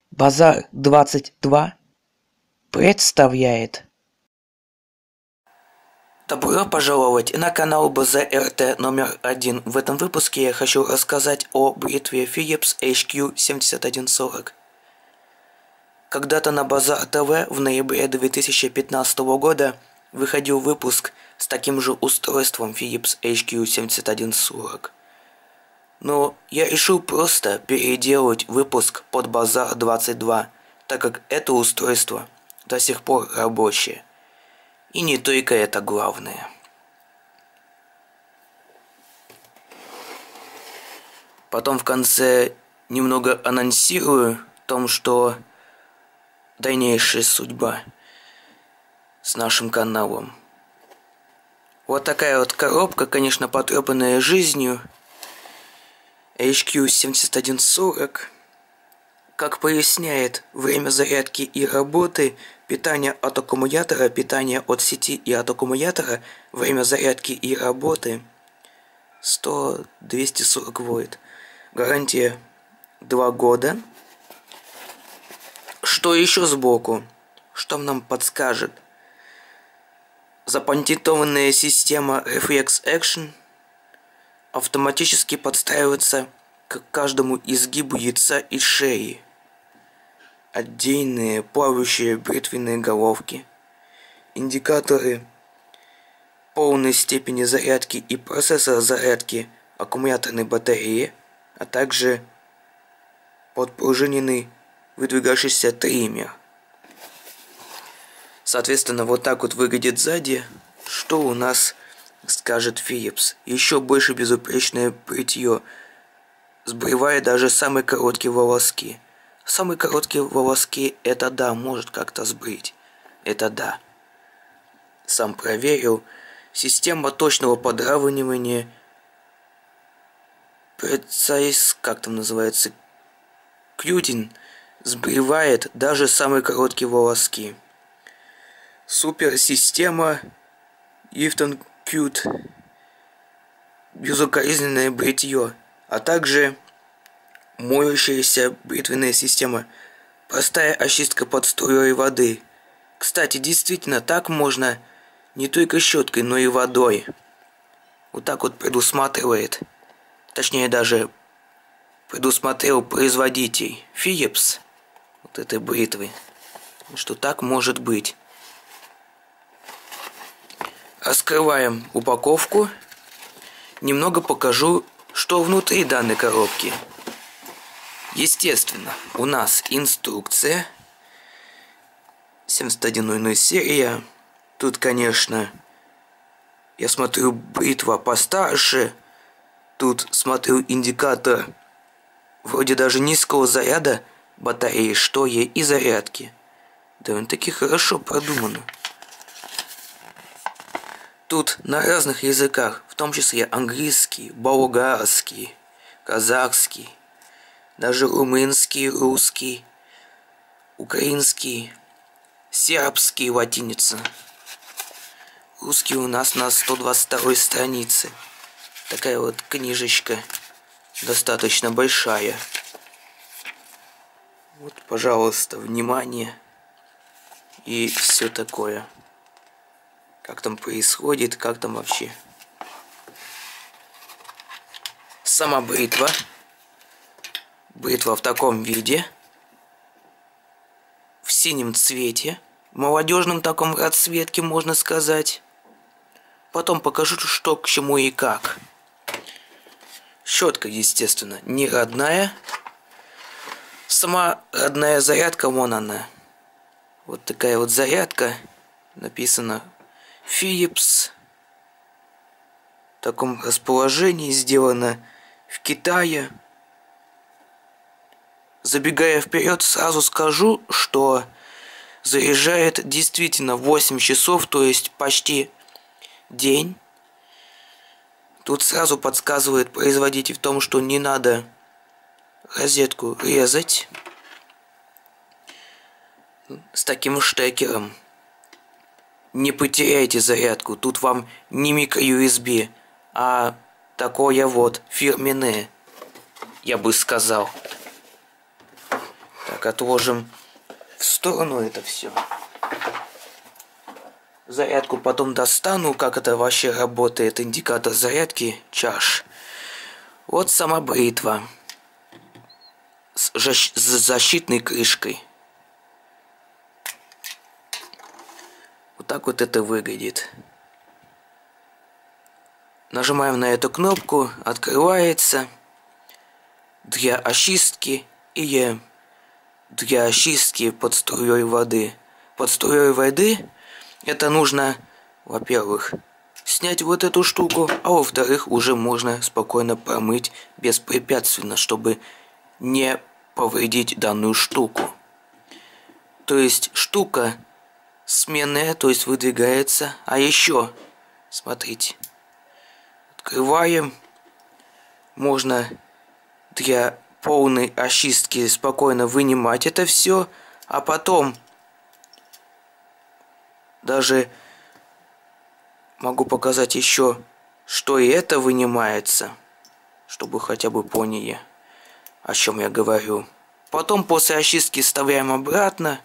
Базар 22 представляет. Добро пожаловать на канал БЗРТ номер 1. В этом выпуске я хочу рассказать о бритве Philips HQ7140. Когда-то на Базар ТВ в ноябре 2015 года выходил выпуск с таким же устройством Philips HQ7140. Но я решил просто переделать выпуск под Базар 22, так как это устройство до сих пор рабочее. И не только это главное. Потом в конце немного анонсирую о том, что дальнейшая судьба с нашим каналом. Вот такая вот коробка, конечно, потрепанная жизнью. HQ7140, как поясняет время зарядки и работы, питание от аккумулятора, питание от сети и от аккумулятора, время зарядки и работы 100-240 вольт. Гарантия 2 года. Что еще сбоку? Что нам подскажет? Запатентованная система Reflex Action автоматически подстраивается к каждому изгибу яйца и шеи. Отдельные плавающие бритвенные головки, индикаторы полной степени зарядки и процесса зарядки аккумуляторной батареи, а также подпружиненный выдвигающийся триммер. Соответственно, вот так вот выглядит сзади. Что у нас скажет Philips? Еще больше безупречное бритье, сбривая даже самые короткие волоски. Самые короткие волоски, это да, может как-то сбрить. Это да. Сам проверил. Система точного подравнивания. Как там называется? Кьютин сбривает даже самые короткие волоски. Суперсистема Ifton Cute. Безукоризненное бритье, а также моющаяся бритвенная система. Простая очистка под струей воды. Кстати, действительно, так можно не только щеткой, но и водой. Вот так вот предусматривает. Точнее, даже предусмотрел производитель Philips вот этой бритвы. Что так может быть. Раскрываем упаковку. Немного покажу, что внутри данной коробки. Естественно, у нас инструкция 7100 серия. Тут, конечно, я смотрю, бритва постарше. Тут смотрю индикатор вроде даже низкого заряда батареи, что ей и зарядки. Довольно-таки хорошо продумано. Тут на разных языках, в том числе английский, болгарский, казахский, даже румынский, русский, украинский, сербский латиница. Русский у нас на 122 странице. Такая вот книжечка, достаточно большая. Вот, пожалуйста, внимание. И все такое. Как там происходит, как там вообще. Сама бритва. Бритва в таком виде. В синем цвете. В молодежном таком расцветке, можно сказать. Потом покажу, что к чему и как. Щетка, естественно, не родная. Сама родная зарядка, вон она. Вот такая вот зарядка. Написано Philips. В таком расположении, сделано в Китае. Забегая вперед, сразу скажу, что заряжает действительно 8 часов, то есть почти день. Тут сразу подсказывает производитель в том, что не надо розетку резать с таким штекером. Не потеряйте зарядку. Тут вам не микро-USB, а такое вот фирменное, я бы сказал. Так, Так, отложим в сторону это все. Зарядку потом достану, как это вообще работает, индикатор зарядки чаш. Вот сама бритва с защитной крышкой. Вот так вот это выглядит. Нажимаем на эту кнопку, открывается для очистки или для очистки под струей воды. Под струей воды это нужно, во-первых, снять вот эту штуку, а во-вторых, уже можно спокойно промыть беспрепятственно, чтобы не повредить данную штуку. То есть штука сменная, то есть выдвигается. А еще, смотрите, открываем. Можно для полной очистки спокойно вынимать это все, а потом даже могу показать еще, что и это вынимается, чтобы хотя бы поняли, о чем я говорю. Потом после очистки вставляем обратно.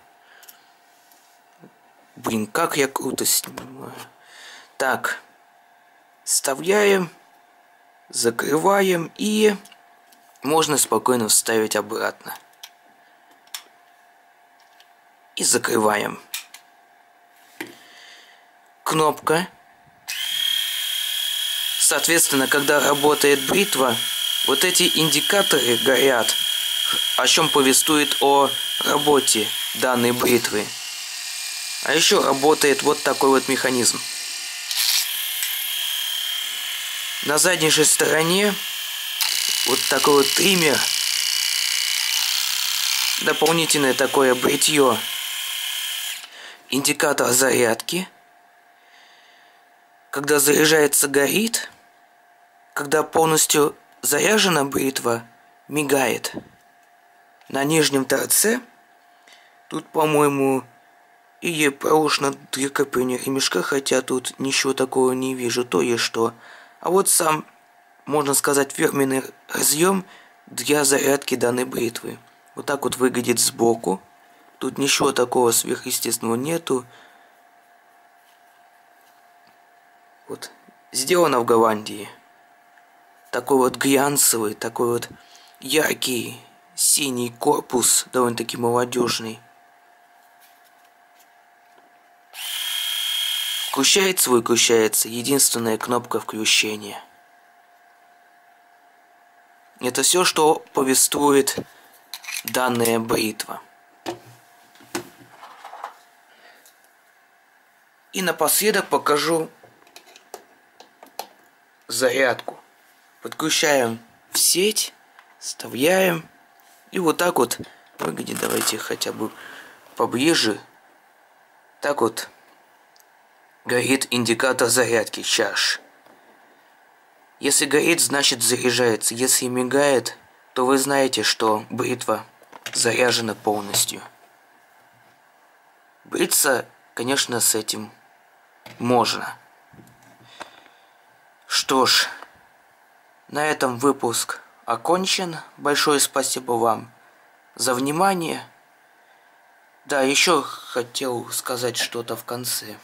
Блин, как я круто снимаю. Так, вставляем, закрываем и можно спокойно вставить обратно. И закрываем. Кнопка. Соответственно, когда работает бритва, вот эти индикаторы горят, о чем повествует о работе данной бритвы. А еще работает вот такой вот механизм. На задней же стороне вот такой вот триммер. Дополнительное такое бритье. Индикатор зарядки. Когда заряжается, горит. Когда полностью заряжена бритва, мигает. На нижнем торце тут, по-моему, или проушина для крепления ремешка, хотя тут ничего такого не вижу, то есть что. А вот сам, можно сказать, фирменный разъем для зарядки данной бритвы. Вот так вот выглядит сбоку. Тут ничего такого сверхъестественного нету. Вот. Сделано в Голландии. Такой вот глянцевый, такой вот яркий синий корпус, довольно-таки молодежный. Включается, выключается. Единственная кнопка включения. Это все, что повествует данная бритва. И напоследок покажу зарядку. Подключаем в сеть, вставляем. И вот так вот выглядит. Давайте хотя бы поближе. Так вот горит индикатор зарядки чаш. Если горит, значит заряжается. Если мигает, то вы знаете, что бритва заряжена полностью. Бриться, конечно, с этим можно. Что ж, на этом выпуск окончен. Большое спасибо вам за внимание. Да, еще хотел сказать что-то в конце.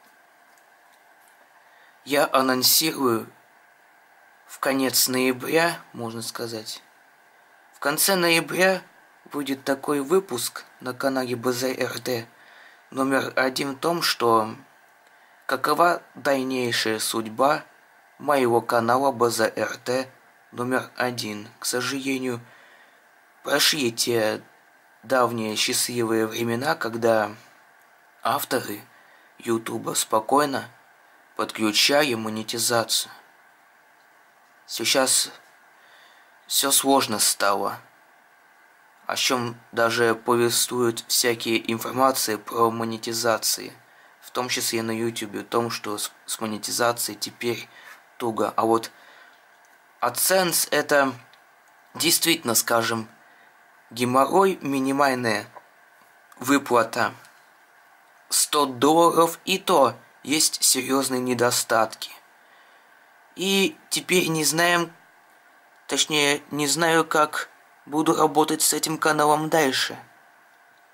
Я анонсирую в конец ноября, можно сказать. В конце ноября будет такой выпуск на канале БЗРТ номер 1 в том, что какова дальнейшая судьба моего канала БЗРТ номер 1. К сожалению, прошли те давние счастливые времена, когда авторы Ютуба спокойно подключали монетизацию. Сейчас все сложно стало, о чем даже повествуют всякие информации про монетизации, в том числе на YouTube, о том, что с монетизацией теперь туго. А вот AdSense это действительно, скажем, геморрой, минимальная выплата $100, и то есть серьезные недостатки. И теперь не знаем, точнее, не знаю, как буду работать с этим каналом дальше.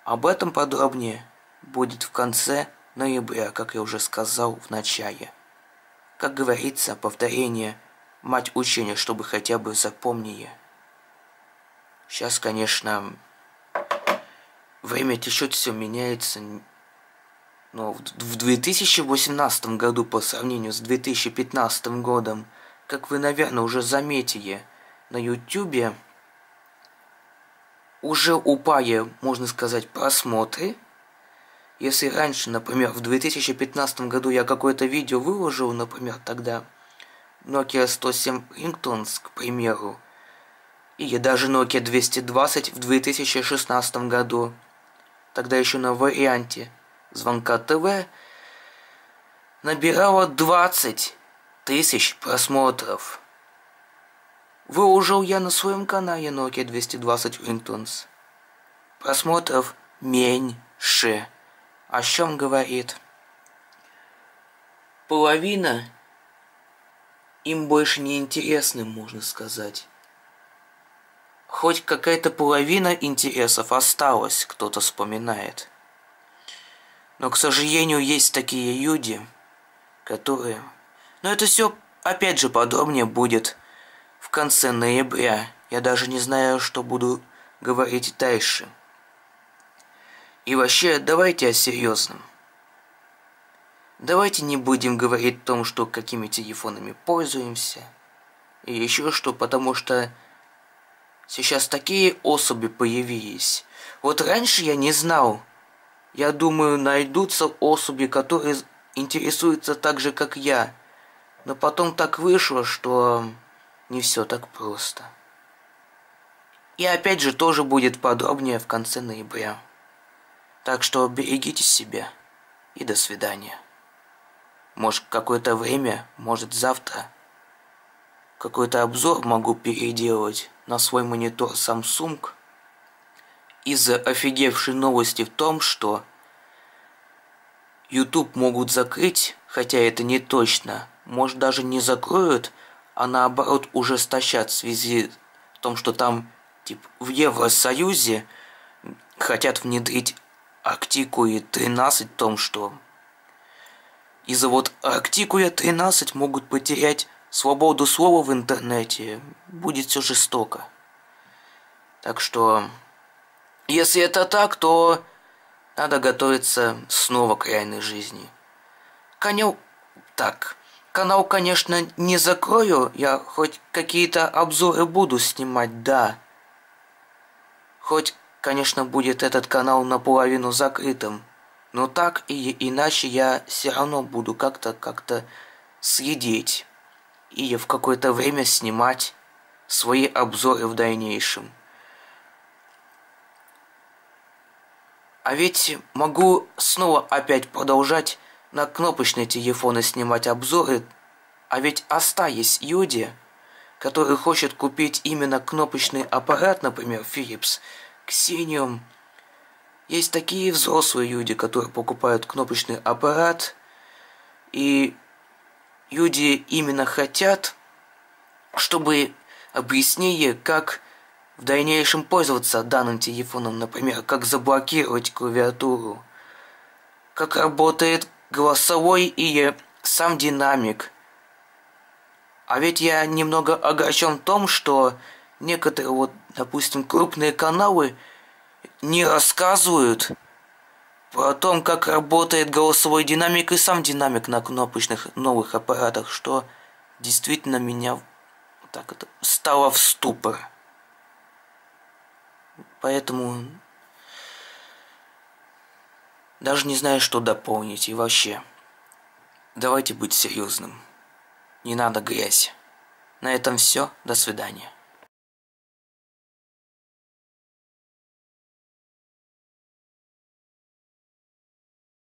Об этом подробнее будет в конце ноября, как я уже сказал в начале. Как говорится, повторение – мать учения, чтобы хотя бы запомнили. Сейчас, конечно, время течет, все меняется. Но в 2018 году по сравнению с 2015 годом, как вы, наверное, уже заметили, на YouTube уже упали, можно сказать, просмотры. Если раньше, например, в 2015 году я какое-то видео выложил, например, тогда Nokia 107 Ringtones, к примеру, или даже Nokia 220 в 2016 году, тогда еще на варианте звонка ТВ, набирало 20 тысяч просмотров. Выложил я на своем канале Nokia 220 Ringtones. Просмотров меньше. О чем говорит? Половина им больше не интересны, можно сказать. Хоть какая-то половина интересов осталась, кто-то вспоминает. Но, к сожалению, есть такие люди, которые... Но это все, опять же, подробнее будет в конце ноября. Я даже не знаю, что буду говорить дальше. И вообще, давайте о серьезном. Давайте не будем говорить о том, что какими телефонами пользуемся. И еще что, потому что сейчас такие особи появились. Вот раньше я не знал. Я думаю, найдутся особи, которые интересуются так же, как я. Но потом так вышло, что не все так просто. И опять же, тоже будет подробнее в конце ноября. Так что берегите себя и до свидания. Может, какое-то время, может, завтра какой-то обзор могу переделать на свой монитор Samsung из-за офигевшей новости в том, что YouTube могут закрыть, хотя это не точно. Может, даже не закроют, а наоборот ужесточат в связи с том, что там типа, в Евросоюзе хотят внедрить Артикуле 13 в том, что из-за вот Артикуля 13 могут потерять свободу слова в интернете. Будет все жестоко. Так что, если это так, то надо готовиться снова к реальной жизни. Канал, конечно, не закрою. Я хоть какие-то обзоры буду снимать, да. Хоть, конечно, будет этот канал наполовину закрытым. Но так или иначе я все равно буду как-то следить. И в какое-то время снимать свои обзоры в дальнейшем. А ведь могу снова опять продолжать на кнопочные телефоны снимать обзоры. А ведь остались люди, которые хотят купить именно кнопочный аппарат, например, Philips Xenium. Есть такие взрослые люди, которые покупают кнопочный аппарат. И люди именно хотят, чтобы объяснили, как в дальнейшем пользоваться данным телефоном, например, как заблокировать клавиатуру, как работает голосовой или сам динамик. А ведь я немного огорчен в том, что некоторые, вот, допустим, крупные каналы не рассказывают про то, как работает голосовой динамик и сам динамик на кнопочных новых аппаратах, что действительно меня так это стало в ступор. Поэтому даже не знаю, что дополнить. И вообще, давайте быть серьезным. Не надо грязь. На этом все. До свидания.